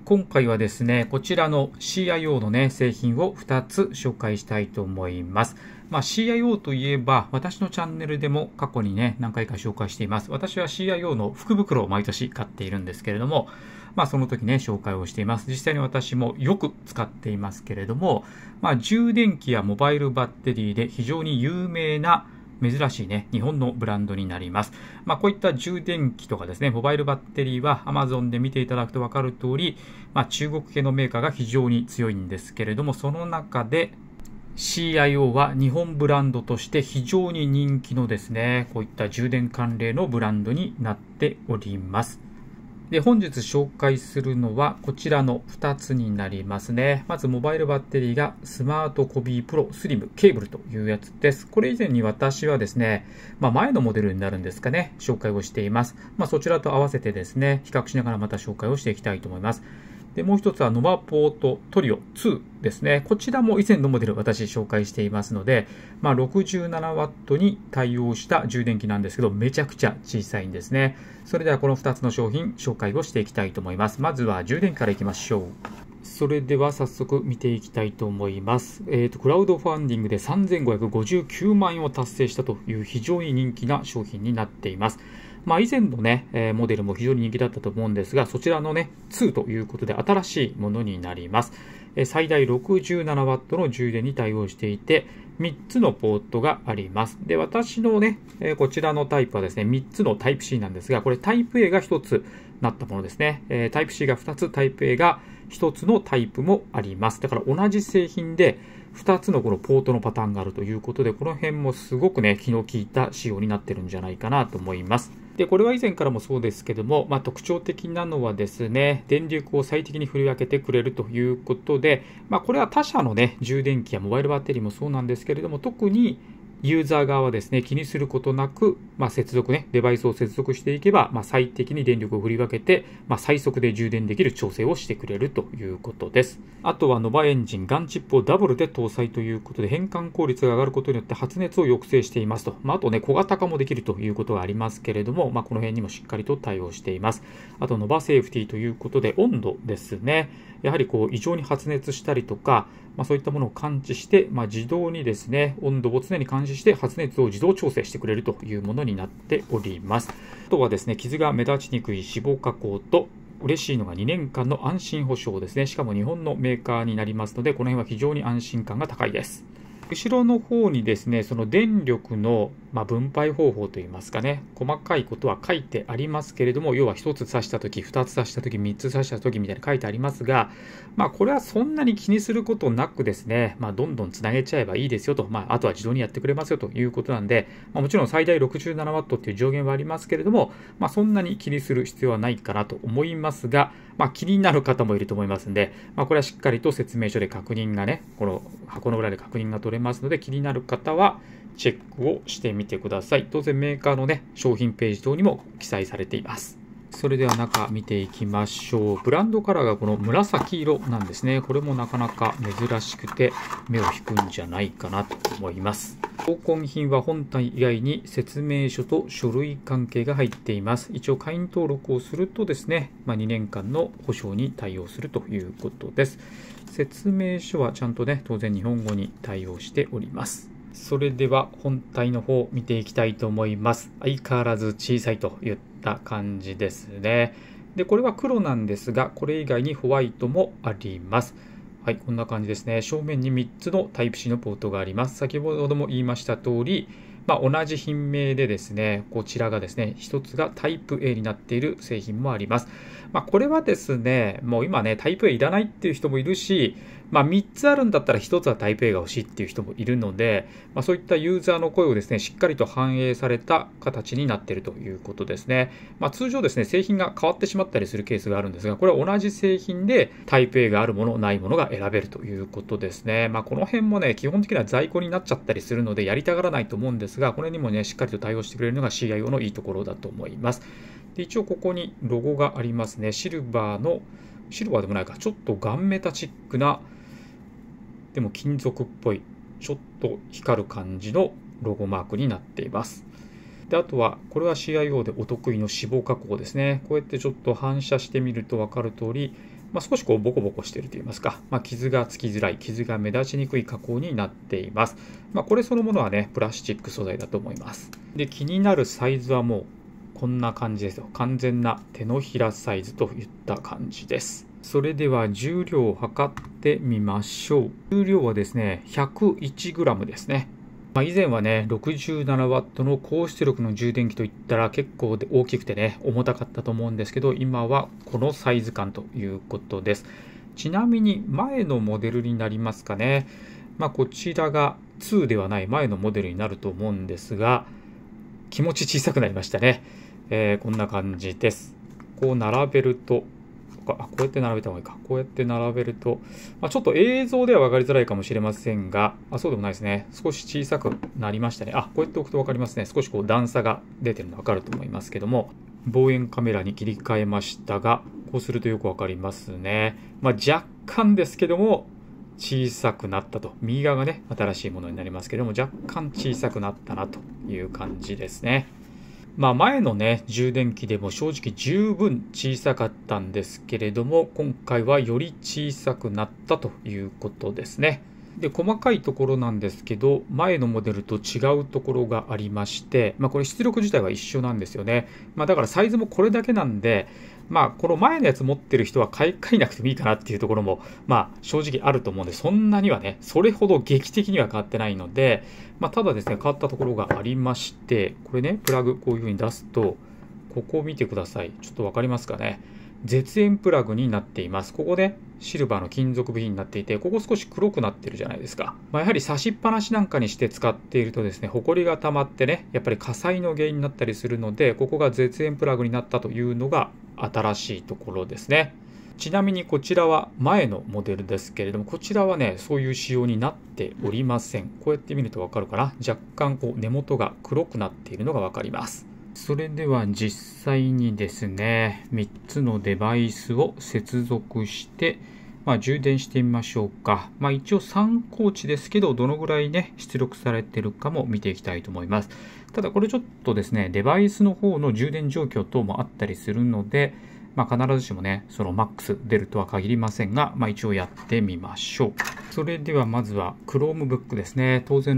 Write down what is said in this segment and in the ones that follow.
今回はですね、こちらの CIO のね、製品を2つ紹介したいと思います。CIO といえば、私のチャンネルでも過去にね、何回か紹介しています。私は CIO の福袋を毎年買っているんですけれども、その時ね、紹介をしています。実際に私もよく使っていますけれども、充電器やモバイルバッテリーで非常に有名な珍しいね、日本のブランドになります。こういった充電器とかですね、モバイルバッテリーは Amazon で見ていただくと分かる通り、中国系のメーカーが非常に強いんですけれども、その中で CIO は日本ブランドとして非常に人気のですね、こういった充電関連のブランドになっております。で、本日紹介するのはこちらの2つになりますね。まずモバイルバッテリーがスマートコビープロスリムケーブルというやつです。これ以前に私はですね、前のモデルになるんですかね、紹介をしています。そちらと合わせてですね、比較しながらまた紹介をしていきたいと思います。で、もう一つはノバポートトリオ2ですね。こちらも以前のモデル私紹介していますので、67W に対応した充電器なんですけど、めちゃくちゃ小さいんですね。それではこの2つの商品紹介をしていきたいと思います。まずは充電器からいきましょう。それでは早速見ていきたいと思います。クラウドファンディングで3559万円を達成したという非常に人気な商品になっています。以前のね、モデルも非常に人気だったと思うんですが、そちらのね、2ということで新しいものになります。最大 67W の充電に対応していて、3つのポートがあります。で、私のね、こちらのタイプはですね、3つのタイプ C なんですが、これタイプ A が1つなったものですね。タイプ C が2つ、タイプ A が1つのタイプもあります。だから同じ製品で2つのこのポートのパターンがあるということで、この辺もすごくね、気の利いた仕様になってるんじゃないかなと思います。で、これは以前からもそうですけども、特徴的なのはですね、電力を最適に振り分けてくれるということで、これは他社のね、充電器やモバイルバッテリーもそうなんですけれども、特にユーザー側はですね、気にすることなく、接続ね、デバイスを接続していけば、最適に電力を振り分けて、最速で充電できる調整をしてくれるということです。あとはノバエンジン、ガンチップをダブルで搭載ということで、変換効率が上がることによって発熱を抑制していますと。あとね、小型化もできるということがありますけれども、この辺にもしっかりと対応しています。あと、ノバセーフティということで、温度ですね。やはり異常に発熱したりとか、そういったものを感知して、自動にですね、温度を常に監視して発熱を自動調整してくれるというものになっております。あとはですね、傷が目立ちにくい脂肪加工と、嬉しいのが2年間の安心保証ですね。しかも日本のメーカーになりますので、この辺は非常に安心感が高いです。後ろの方にですね、その電力の分配方法といいますかね、細かいことは書いてありますけれども、要は1つ挿したとき、2つ挿したとき、3つ挿したときみたいに書いてありますが、これはそんなに気にすることなくですね、どんどんつなげちゃえばいいですよと、あとは自動にやってくれますよということなんで、もちろん最大 67W っていう上限はありますけれども、そんなに気にする必要はないかなと思いますが、気になる方もいると思いますんで、これはしっかりと説明書で確認がね、この箱の裏で確認が取れますので、気になる方はチェックをしてみてください。当然メーカーのね、商品ページ等にも記載されています。それでは中見ていきましょう。ブランドカラーがこの紫色なんですね。これもなかなか珍しくて目を引くんじゃないかなと思います。交換品は本体以外に説明書と書類関係が入っています。一応会員登録をするとですね、2年間の保証に対応するということです。説明書はちゃんとね、当然日本語に対応しております。それでは本体の方を見ていきたいと思います。相変わらず小さいといった感じですね。で、これは黒なんですが、これ以外にホワイトもあります。はい、こんな感じですね。正面に3つのタイプ C のポートがあります。先ほども言いました通り、同じ品名でですね、こちらがですね、1つがタイプ A になっている製品もあります。これはですね、もう今ね、タイプ A いらないっていう人もいるし、3つあるんだったら1つはタイプ A が欲しいっていう人もいるので、そういったユーザーの声をですね、しっかりと反映された形になっているということですね。通常ですね、製品が変わってしまったりするケースがあるんですが、これは同じ製品でタイプ A があるもの、ないものが選べるということですね。この辺もね、基本的には在庫になっちゃったりするので、やりたがらないと思うんですが、これにもね、しっかりと対応してくれるのが CIO のいいところだと思います。で、一応ここにロゴがありますね。シルバーでもないか、ちょっとガンメタチックな、でも金属っぽい、ちょっと光る感じのロゴマークになっています。で、あとは、これは CIO でお得意の脂肪加工ですね。こうやってちょっと反射してみると分かる通り、 少しこうボコボコしているといいますか、傷がつきづらい、傷が目立ちにくい加工になっています。これそのものはね、プラスチック素材だと思います。で、気になるサイズはもうこんな感じですよ。完全な手のひらサイズといった感じです。それでは重量を測ってみましょう。重量はですね、101g ですね。以前はね、67W の高出力の充電器といったら結構大きくてね、重たかったと思うんですけど、今はこのサイズ感ということです。ちなみに前のモデルになりますかね。こちらが2ではない前のモデルになると思うんですが、気持ち小さくなりましたね。こんな感じです。こう並べると、こうやって並べた方がいいか。こうやって並べると、ちょっと映像では分かりづらいかもしれませんが、そうでもないですね。少し小さくなりましたね。こうやって置くと分かりますね。少しこう段差が出てるの分かると思いますけども、望遠カメラに切り替えましたが、こうするとよく分かりますね。若干ですけども、小さくなったと。右側がね、新しいものになりますけども、若干小さくなったなという感じですね。前のね、充電器でも正直十分小さかったんですけれども、今回はより小さくなったということですね。で、細かいところなんですけど、前のモデルと違うところがありまして、これ出力自体は一緒なんですよね。だからサイズもこれだけなんで、この前のやつ持ってる人は買い替えなくてもいいかなっていうところも、正直あると思うんで、そんなにはね、それほど劇的には変わってないので、ただですね、変わったところがありまして、これね、プラグこういう風に出すと、ここを見てください。ちょっとわかりますかね。絶縁プラグになっています。ここね、シルバーの金属部品になっていて、ここ少し黒くなってるじゃないですか。やはり差しっぱなしなんかにして使っているとですね、ホコリが溜まってね、やっぱり火災の原因になったりするので、ここが絶縁プラグになったというのが新しいところですね。ちなみにこちらは前のモデルですけれども、こちらはね、そういう仕様になっておりません。こうやって見るとわかるかな。若干こう根元が黒くなっているのがわかります。それでは実際にですね、3つのデバイスを接続して、充電してみましょうか。一応参考値ですけど、どのぐらいね、出力されてるかも見ていきたいと思います。ただこれちょっとですね、デバイスの方の充電状況等もあったりするので、必ずしもね、そのマックス出るとは限りませんが、一応やってみましょう。それではまずは Chromebook ですね。当然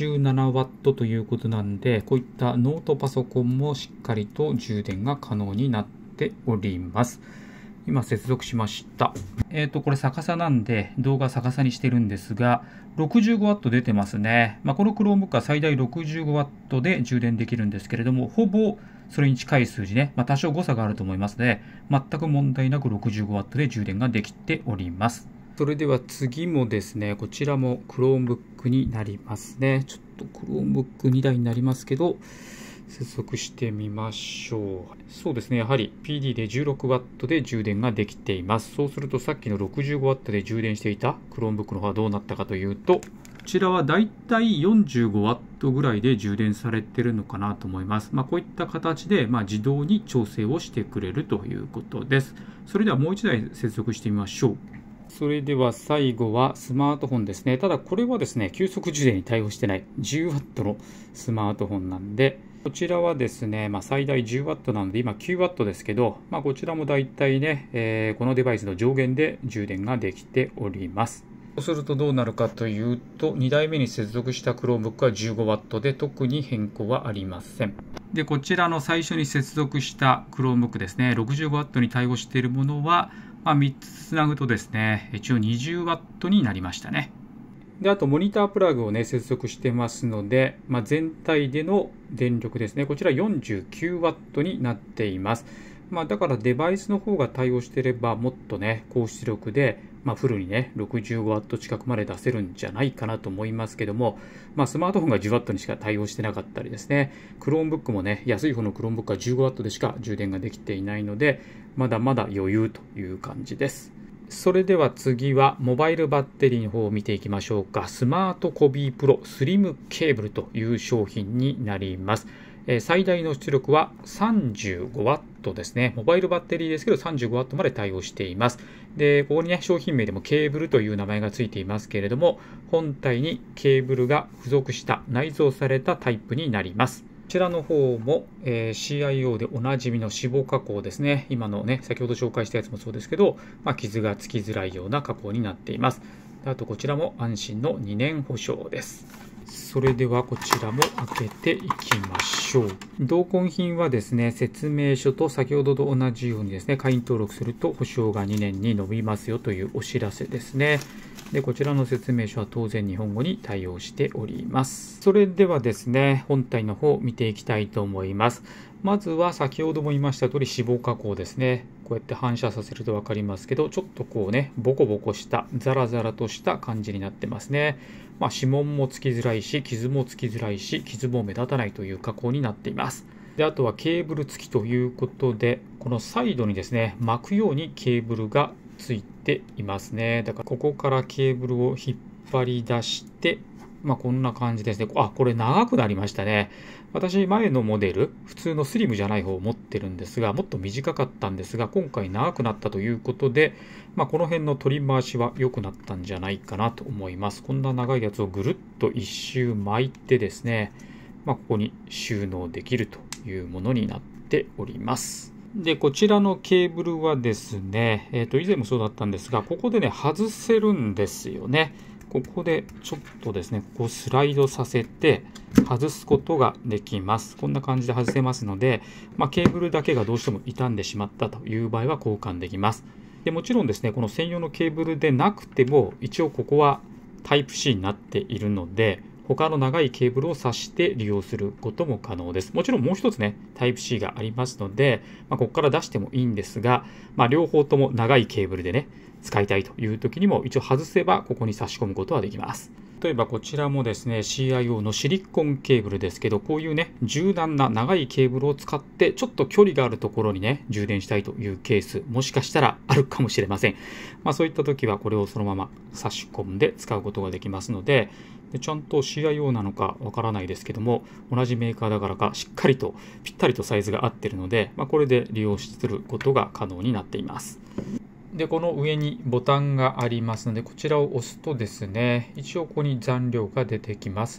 67W ということなんで、こういったノートパソコンもしっかりと充電が可能になっております。今接続しました。これ逆さなんで動画逆さにしてるんですが、65W 出てますね。この Chromebook は最大 65W で充電できるんですけれども、ほぼそれに近い数字ね、多少誤差があると思いますので、全く問題なく 65W で充電ができております。それでは次もですね、こちらも Chromebook になりますね。ちょっと Chromebook2 台になりますけど、接続してみましょう。そうですね、やはり PD で 16W で充電ができています。そうするとさっきの 65W で充電していた Chromebook の方はどうなったかというと、こちらはだいたい 45W ぐらいで充電されているのかなと思います。こういった形で自動に調整をしてくれるということです。それではもう1台接続してみましょう。それでは最後はスマートフォンですね。ただこれはですね、急速充電に対応してない 10W のスマートフォンなんで、こちらはですね、最大 10W なので今 9W ですけど、こちらもだいたいね、このデバイスの上限で充電ができております。そうするとどうなるかというと、2台目に接続した Chromebook は 15W で特に変更はありません。で、こちらの最初に接続した Chromebook ですね、65W に対応しているものは、3つつなぐとですね、一応 20W になりましたね。で、あとモニタープラグをね、接続してますので、全体での電力ですね、こちら 49W になっています。だからデバイスの方が対応していればもっとね、高出力で、フルにね、65W 近くまで出せるんじゃないかなと思いますけども、スマートフォンが 10W にしか対応してなかったりですね、Chromebook もね、安い方の Chromebook は 15W でしか充電ができていないので、まだまだ余裕という感じです。それでは次はモバイルバッテリーの方を見ていきましょうか。スマートコビープロスリムケーブルという商品になります。最大の出力は 35W ですね。モバイルバッテリーですけど 35W まで対応しています。で、ここにね、商品名でもケーブルという名前がついていますけれども、本体にケーブルが付属した内蔵されたタイプになります。 ちらの方も、CIO でおなじみの脂肪加工ですね。今のね、先ほど紹介したやつもそうですけど、傷がつきづらいような加工になっています。あとこちらも安心の2年保証です。それではこちらも開けていきましょう。同梱品はですね、説明書と先ほどと同じようにですね、会員登録すると保証が2年に延びますよというお知らせですね。で、こちらの説明書は当然日本語に対応しております。それではですね、本体の方を見ていきたいと思います。まずは先ほども言いました通り脂肪加工ですね。こうやって反射させると分かりますけど、ちょっとこうね、ボコボコしたザラザラとした感じになってますね。指紋もつきづらいし、傷もつきづらいし、傷も目立たないという加工になっています。で、あとはケーブル付きということで、このサイドにですね、巻くようにケーブルがついていますね。だからここからケーブルを引っ張り出して、こんな感じですね。これ長くなりましたね。私、前のモデル、普通のスリムじゃない方を持ってるんですが、もっと短かったんですが、今回長くなったということで、この辺の取り回しは良くなったんじゃないかなと思います。こんな長いやつをぐるっと一周巻いてですね、ここに収納できるというものになっております。で、こちらのケーブルはですね、以前もそうだったんですが、ここでね、外せるんですよね。ここでちょっとですね、ここをスライドさせて外すことができます。こんな感じで外せますので、ケーブルだけがどうしても傷んでしまったという場合は交換できます。でもちろんですね、この専用のケーブルでなくても、一応ここはタイプ C になっているので、他の長いケーブルを挿して利用することも可能です。もちろんもう一つね、タイプ C がありますので、ここから出してもいいんですが、両方とも長いケーブルでね、使いたいという時にも一応外せばここに差し込むことはできます。例えばこちらもですね、CIO のシリコンケーブルですけど、こういうね、柔軟な長いケーブルを使って、ちょっと距離があるところにね、充電したいというケース、もしかしたらあるかもしれません。そういった時はこれをそのまま差し込んで使うことができますので、ちゃんと CIO なのかわからないですけども、同じメーカーだからかしっかりとぴったりとサイズが合っているので、これで利用することが可能になっています。で、この上にボタンがありますので、こちらを押すとですね、一応ここに残量が出てきます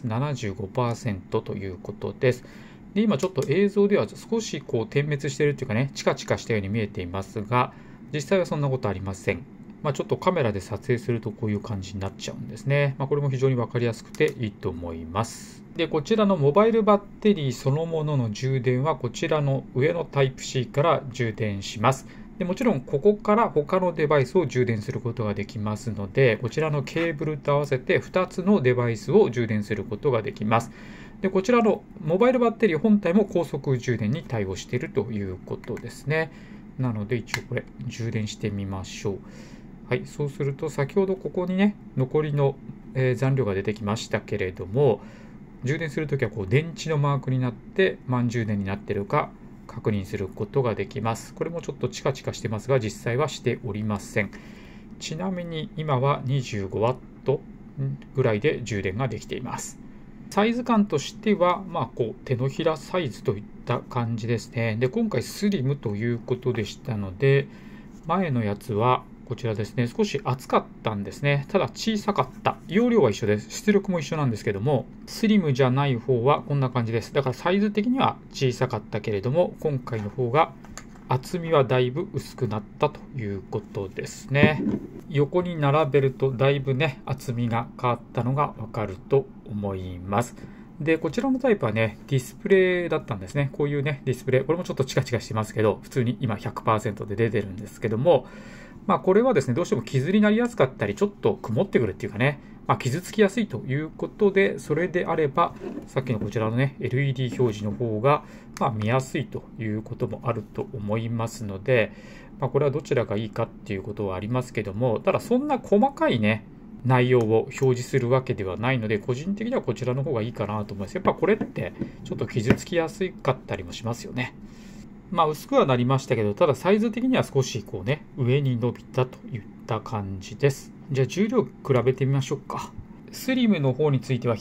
。75% ということです。で、今ちょっと映像では少しこう点滅しているというかね、チカチカしたように見えていますが、実際はそんなことありません。ちょっとカメラで撮影するとこういう感じになっちゃうんですね。これも非常に分かりやすくていいと思います。で、こちらのモバイルバッテリーそのものの充電はこちらの上のタイプ C から充電します。でもちろんここから他のデバイスを充電することができますので、こちらのケーブルと合わせて2つのデバイスを充電することができます。で、こちらのモバイルバッテリー本体も高速充電に対応しているということですね。なので一応これ充電してみましょう。はい、そうすると先ほどここにね、残りの残量が出てきましたけれども、充電するときはこう電池のマークになって満充電になっているか確認することができます。これもちょっとチカチカしてますが、実際はしておりません。ちなみに今は 25W ぐらいで充電ができています。サイズ感としては、こう手のひらサイズといった感じですね。で、今回スリムということでしたので、前のやつはこちらですね、少し厚かったんですね。ただ小さかった。容量は一緒です。出力も一緒なんですけども、スリムじゃない方はこんな感じです。だからサイズ的には小さかったけれども、今回の方が厚みはだいぶ薄くなったということですね。横に並べるとだいぶね、厚みが変わったのがわかると思います。で、こちらのタイプはね、ディスプレイだったんですね。こういうね、ディスプレイ。これもちょっとチカチカしてますけど、普通に今 100% で出てるんですけども、これはですね、どうしても傷になりやすかったり、ちょっと曇ってくるっていうかね、傷つきやすいということで、それであれば、さっきのこちらのね、LED 表示の方が、見やすいということもあると思いますので、これはどちらがいいかっていうことはありますけども、ただそんな細かいね、内容を表示するわけではないので、個人的にはこちらの方がいいかなと思います。やっぱこれってちょっと傷つきやすかったりもしますよね。薄くはなりましたけど、ただサイズ的には少しこうね、上に伸びたといった感じです。じゃあ重量比べてみましょうか。スリムの方については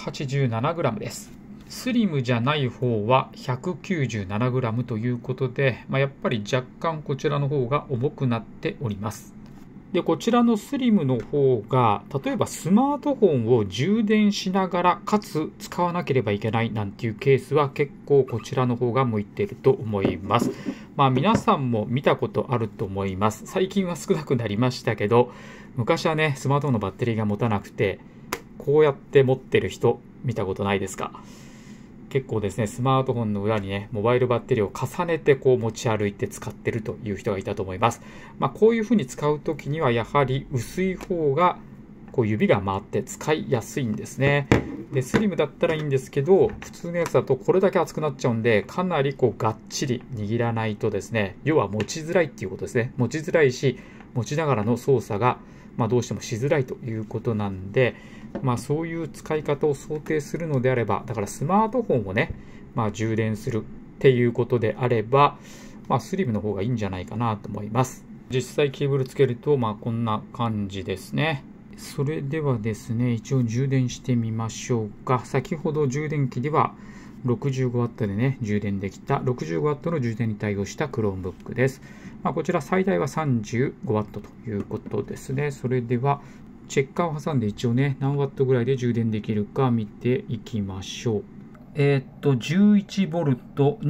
187g です。スリムじゃない方は 197g ということで、やっぱり若干こちらの方が重くなっております。 で、こちらのスリムの方が、例えばスマートフォンを充電しながら、かつ使わなければいけないなんていうケースは結構こちらの方が向いていると思います。皆さんも見たことあると思います。最近は少なくなりましたけど、昔はね、スマートフォンのバッテリーが持たなくて、こうやって持ってる人見たことないですか？結構ですね、スマートフォンの裏にね、モバイルバッテリーを重ねてこう持ち歩いて使ってるという人がいたと思います。こういうふうに使うときにはやはり薄い方がこう指が回って使いやすいんですね。で、スリムだったらいいんですけど、普通のやつだとこれだけ熱くなっちゃうんで、かなりこうがっちり握らないとですね、要は持ちづらいっていうことですね。持ちづらいし、持ちながらの操作がどうしてもしづらいということなんで、そういう使い方を想定するのであれば、だからスマートフォンをね、充電するっていうことであれば、スリムの方がいいんじゃないかなと思います。実際ケーブルつけると、こんな感じですね。それではですね、一応充電してみましょうか。先ほど充電器では 65W でね、充電できた 65W の充電に対応した Chromebook です。こちら最大は 35W ということですね。それでは、チェッカーを挟んで一応ね、何ワットぐらいで充電できるか見ていきましょう。11V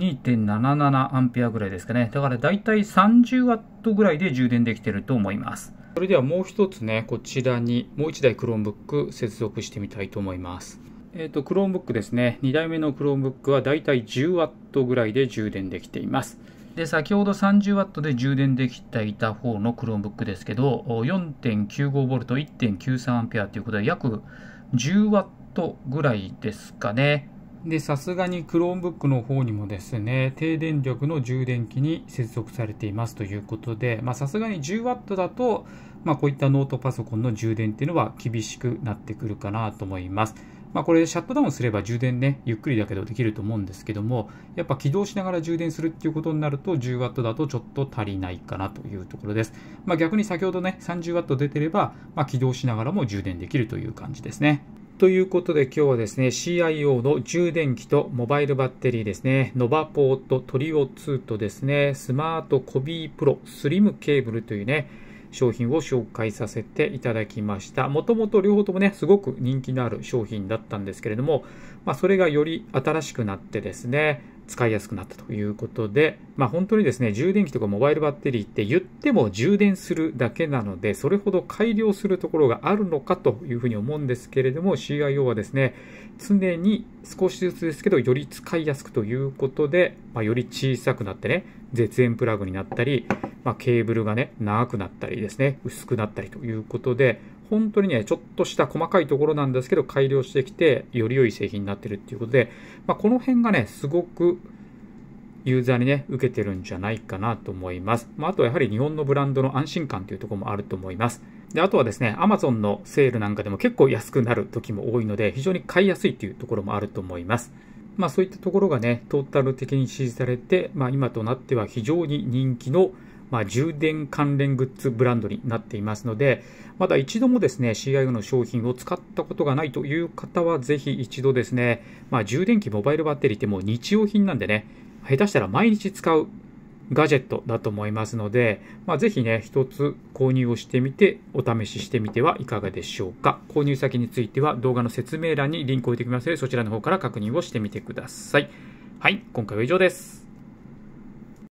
2.77A ぐらいですかね。だからだいたい 30W ぐらいで充電できてると思います。それではもう一つね、こちらにもう1台 Chromebook 接続してみたいと思います。Chromebook ですね。2台目の Chromebook はだいたい 10W ぐらいで充電できています。で、先ほど 30W で充電できていた方の Chromebook ですけど、4.95V、1.93A ということで約 10W ぐらいですかね。で、さすがに Chromebook の方にもですね、低電力の充電器に接続されていますということで、さすがに 10W だと、こういったノートパソコンの充電っていうのは厳しくなってくるかなと思います。これシャットダウンすれば充電ね、ゆっくりだけどできると思うんですけども、やっぱ起動しながら充電するっていうことになると 10W だとちょっと足りないかなというところです。逆に先ほどね、30W 出てれば、起動しながらも充電できるという感じですね。ということで今日はですね、CIO の充電器とモバイルバッテリーですね、ノバポートトリオ2とですね、スマートコビープロスリムケーブルというね、商品を紹介させていただきました。もともと両方ともね、すごく人気のある商品だったんですけれども、それがより新しくなってですね、使いやすくなったということで、本当にですね、充電器とかモバイルバッテリーって言っても充電するだけなので、それほど改良するところがあるのかというふうに思うんですけれども、CIO はですね、常に少しずつですけど、より使いやすくということで、より小さくなってね、絶縁プラグになったり、ケーブルがね、長くなったりですね、薄くなったりということで、本当にね、ちょっとした細かいところなんですけど、改良してきて、より良い製品になってるっていうことで、この辺がね、すごくユーザーにね、受けてるんじゃないかなと思います。あとはやはり日本のブランドの安心感というところもあると思います。で、あとはですね、Amazon のセールなんかでも結構安くなる時も多いので、非常に買いやすいというところもあると思います。そういったところがね、トータル的に支持されて、今となっては非常に人気の充電関連グッズブランドになっていますので、まだ一度もですね、CIO の商品を使ったことがないという方は、ぜひ一度ですね、充電器、モバイルバッテリーってもう日用品なんでね、下手したら毎日使うガジェットだと思いますので、ぜひね、一つ購入をしてみて、お試ししてみてはいかがでしょうか。購入先については動画の説明欄にリンクを置いておきますので、そちらの方から確認をしてみてください。はい、今回は以上です。